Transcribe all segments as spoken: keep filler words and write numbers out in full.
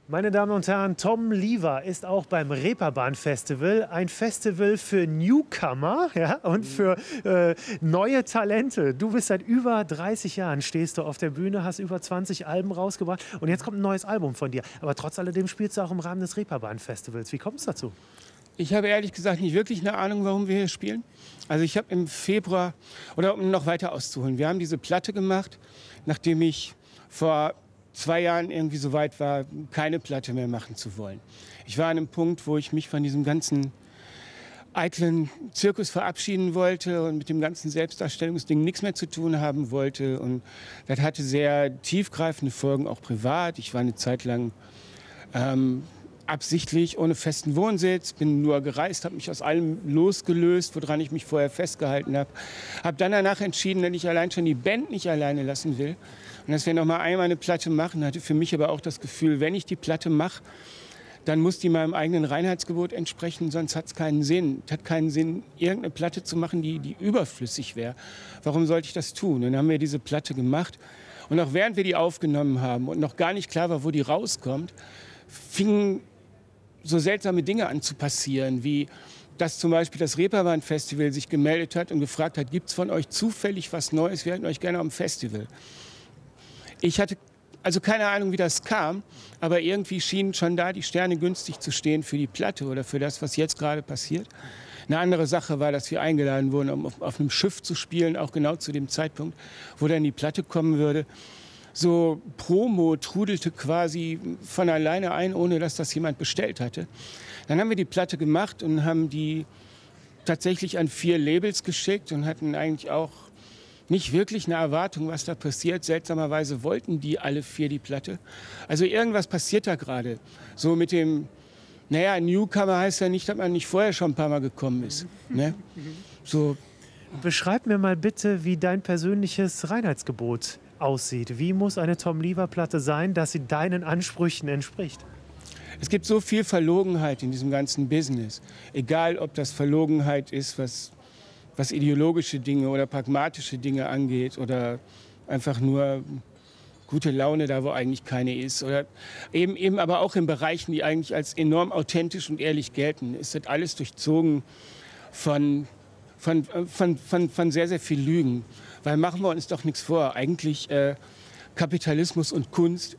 Meine Damen und Herren, Tom Lever ist auch beim Reeperbahn-Festival. Ein Festival für Newcomer, ja, und für äh, neue Talente. Du bist seit über dreißig Jahren, stehst du auf der Bühne, hast über zwanzig Alben rausgebracht und jetzt kommt ein neues Album von dir. Aber trotz alledem spielst du auch im Rahmen des Reeperbahn-Festivals. Wie kommt es dazu? Ich habe ehrlich gesagt nicht wirklich eine Ahnung, warum wir hier spielen. Also ich habe im Februar, oder um noch weiter auszuholen, wir haben diese Platte gemacht, nachdem ich vor zwei Jahren irgendwie so weit war, keine Platte mehr machen zu wollen. Ich war an einem Punkt, wo ich mich von diesem ganzen eitlen Zirkus verabschieden wollte und mit dem ganzen Selbstdarstellungsding nichts mehr zu tun haben wollte. Und das hatte sehr tiefgreifende Folgen, auch privat. Ich war eine Zeit lang ähm, absichtlich ohne festen Wohnsitz, bin nur gereist, habe mich aus allem losgelöst, woran ich mich vorher festgehalten habe. Habe dann danach entschieden, dass ich allein schon die Band nicht alleine lassen will. Und dass wir noch mal einmal eine Platte machen, hatte für mich aber auch das Gefühl, wenn ich die Platte mache, dann muss die meinem eigenen Reinheitsgebot entsprechen, sonst hat es keinen Sinn. Es hat keinen Sinn, irgendeine Platte zu machen, die, die überflüssig wäre. Warum sollte ich das tun? Und dann haben wir diese Platte gemacht. Und auch während wir die aufgenommen haben und noch gar nicht klar war, wo die rauskommt, fingen so seltsame Dinge an zu passieren, wie dass zum Beispiel das Reeperbahn-Festival sich gemeldet hat und gefragt hat, gibt es von euch zufällig was Neues? Wir hätten euch gerne am Festival. Ich hatte also keine Ahnung, wie das kam, aber irgendwie schienen schon da die Sterne günstig zu stehen für die Platte oder für das, was jetzt gerade passiert. Eine andere Sache war, dass wir eingeladen wurden, um auf, auf einem Schiff zu spielen, auch genau zu dem Zeitpunkt, wo dann die Platte kommen würde. So Promo trudelte quasi von alleine ein, ohne dass das jemand bestellt hatte. Dann haben wir die Platte gemacht und haben die tatsächlich an vier Labels geschickt und hatten eigentlich auch nicht wirklich eine Erwartung, was da passiert. Seltsamerweise wollten die alle vier die Platte. Also irgendwas passiert da gerade. So mit dem, naja, Newcomer heißt ja nicht, dass man nicht vorher schon ein paar Mal gekommen ist. Ne? So. Beschreib mir mal bitte, wie dein persönliches Reinheitsgebot aussieht. Wie muss eine Tom Lever-Platte sein, dass sie deinen Ansprüchen entspricht? Es gibt so viel Verlogenheit in diesem ganzen Business. Egal, ob das Verlogenheit ist, was, was ideologische Dinge oder pragmatische Dinge angeht oder einfach nur gute Laune da, wo eigentlich keine ist. Oder eben, eben aber auch in Bereichen, die eigentlich als enorm authentisch und ehrlich gelten. Es wird alles durchzogen von, von, von, von, von sehr, sehr viel Lügen. Weil machen wir uns doch nichts vor. Eigentlich äh, Kapitalismus und Kunst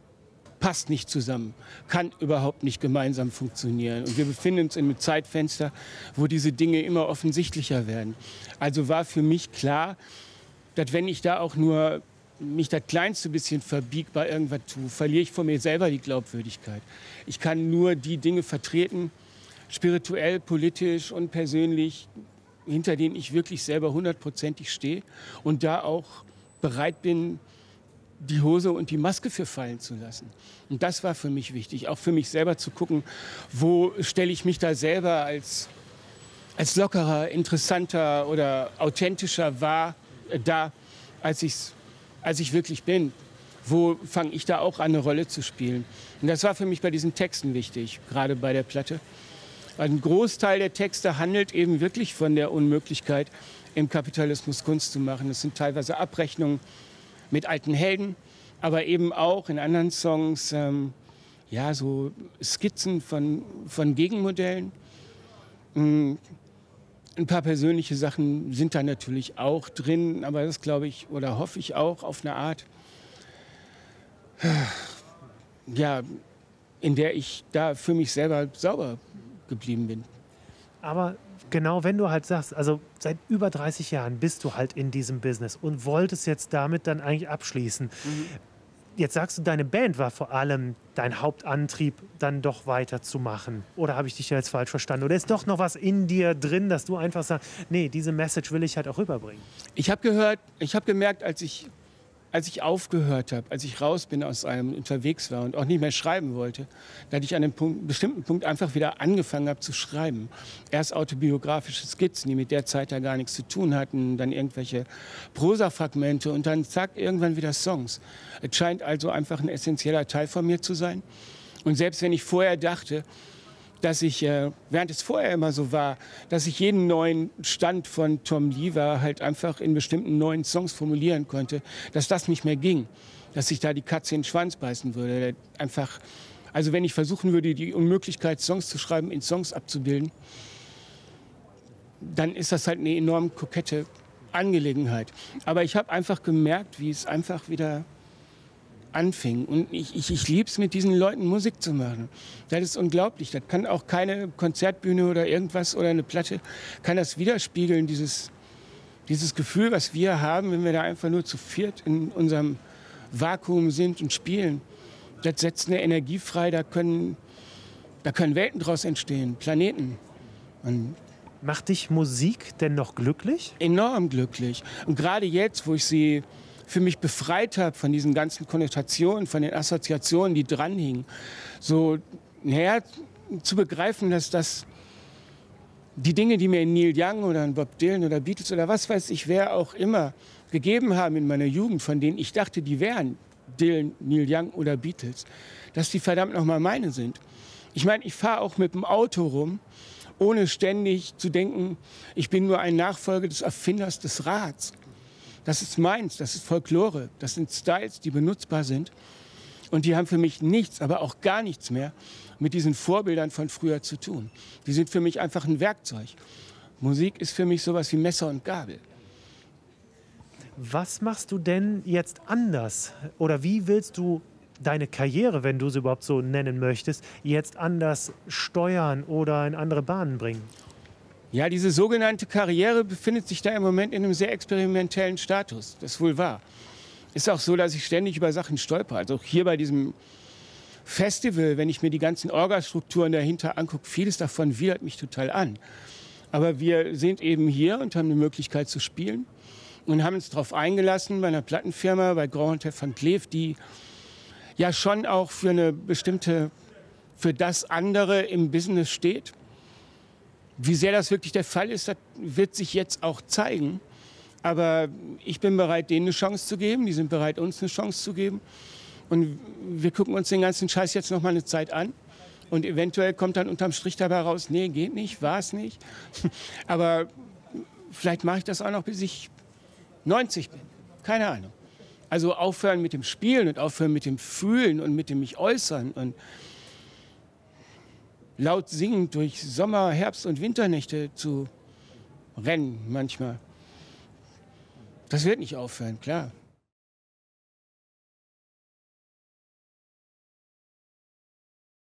passt nicht zusammen, kann überhaupt nicht gemeinsam funktionieren. Und wir befinden uns in einem Zeitfenster, wo diese Dinge immer offensichtlicher werden. Also war für mich klar, dass wenn ich da auch nur mich das kleinste bisschen verbiegt bei irgendwas tue, verliere ich von mir selber die Glaubwürdigkeit. Ich kann nur die Dinge vertreten, spirituell, politisch und persönlich, hinter denen ich wirklich selber hundertprozentig stehe und da auch bereit bin, die Hose und die Maske für fallen zu lassen. Und das war für mich wichtig, auch für mich selber zu gucken, wo stelle ich mich da selber als, als lockerer, interessanter oder authentischer wahr, äh, da, als, ich's, als ich wirklich bin. Wo fange ich da auch an, eine Rolle zu spielen? Und das war für mich bei diesen Texten wichtig, gerade bei der Platte. Ein Großteil der Texte handelt eben wirklich von der Unmöglichkeit, im Kapitalismus Kunst zu machen. Es sind teilweise Abrechnungen mit alten Helden, aber eben auch in anderen Songs ähm, ja, so Skizzen von, von Gegenmodellen. Ähm, ein paar persönliche Sachen sind da natürlich auch drin, aber das glaube ich oder hoffe ich auch auf eine Art, ja, in der ich da für mich selber sauber geblieben bin. Aber genau, wenn du halt sagst, also seit über dreißig Jahren bist du halt in diesem Business und wolltest jetzt damit dann eigentlich abschließen. Mhm. Jetzt sagst du, deine Band war vor allem dein Hauptantrieb, dann doch weiterzumachen. Oder habe ich dich jetzt falsch verstanden? Oder ist doch noch was in dir drin, dass du einfach sagst, nee, diese Message will ich halt auch rüberbringen? Ich habe gehört, ich habe gemerkt, als ich Als ich aufgehört habe, als ich raus bin aus einem unterwegs war und auch nicht mehr schreiben wollte, dass ich an einem Punkt, bestimmten Punkt einfach wieder angefangen habe zu schreiben. Erst autobiografische Skizzen, die mit der Zeit da gar nichts zu tun hatten, dann irgendwelche Prosafragmente und dann zack, irgendwann wieder Songs. Es scheint also einfach ein essentieller Teil von mir zu sein. Und selbst wenn ich vorher dachte, dass ich, äh, während es vorher immer so war, dass ich jeden neuen Stand von Tom Lever halt einfach in bestimmten neuen Songs formulieren konnte, dass das nicht mehr ging, dass ich da die Katze in den Schwanz beißen würde, einfach Also wenn ich versuchen würde, die Unmöglichkeit, Songs zu schreiben, in Songs abzubilden, dann ist das halt eine enorm kokette Angelegenheit. Aber ich habe einfach gemerkt, wie es einfach wieder anfing. Und ich, ich, ich liebe es, mit diesen Leuten Musik zu machen. Das ist unglaublich. Das kann auch keine Konzertbühne oder irgendwas oder eine Platte, kann das widerspiegeln, dieses, dieses Gefühl, was wir haben, wenn wir da einfach nur zu viert in unserem Vakuum sind und spielen. Das setzt eine Energie frei, da können, da können Welten draus entstehen, Planeten. Und macht dich Musik denn noch glücklich? Enorm glücklich. Und gerade jetzt, wo ich sie für mich befreit habe von diesen ganzen Konnotationen, von den Assoziationen, die dranhingen, so naja, zu begreifen, dass das die Dinge, die mir in Neil Young oder in Bob Dylan oder Beatles oder was weiß ich, wer auch immer gegeben haben in meiner Jugend, von denen ich dachte, die wären Dylan, Neil Young oder Beatles, dass die verdammt nochmal meine sind. Ich meine, ich fahre auch mit dem Auto rum, ohne ständig zu denken, ich bin nur ein Nachfolger des Erfinders des Rads. Das ist meins, das ist Folklore, das sind Styles, die benutzbar sind. Und die haben für mich nichts, aber auch gar nichts mehr mit diesen Vorbildern von früher zu tun. Die sind für mich einfach ein Werkzeug. Musik ist für mich sowas wie Messer und Gabel. Was machst du denn jetzt anders? Oder wie willst du deine Karriere, wenn du sie überhaupt so nennen möchtest, jetzt anders steuern oder in andere Bahnen bringen? Ja, diese sogenannte Karriere befindet sich da im Moment in einem sehr experimentellen Status. Das ist wohl wahr. Ist auch so, dass ich ständig über Sachen stolper. Also hier bei diesem Festival, wenn ich mir die ganzen Orgastrukturen dahinter angucke, vieles davon widert mich total an. Aber wir sind eben hier und haben die Möglichkeit zu spielen und haben uns darauf eingelassen bei einer Plattenfirma, bei Grand Hotel van Cleef, die ja schon auch für eine bestimmte, für das andere im Business steht. Wie sehr das wirklich der Fall ist, das wird sich jetzt auch zeigen. Aber ich bin bereit, denen eine Chance zu geben. Die sind bereit, uns eine Chance zu geben. Und wir gucken uns den ganzen Scheiß jetzt noch mal eine Zeit an. Und eventuell kommt dann unterm Strich dabei raus, nee, geht nicht, war es nicht. Aber vielleicht mache ich das auch noch, bis ich neunzig bin. Keine Ahnung. Also aufhören mit dem Spielen und aufhören mit dem Fühlen und mit dem mich äußern und laut singend durch Sommer-, Herbst- und Winternächte zu rennen manchmal. Das wird nicht aufhören, klar.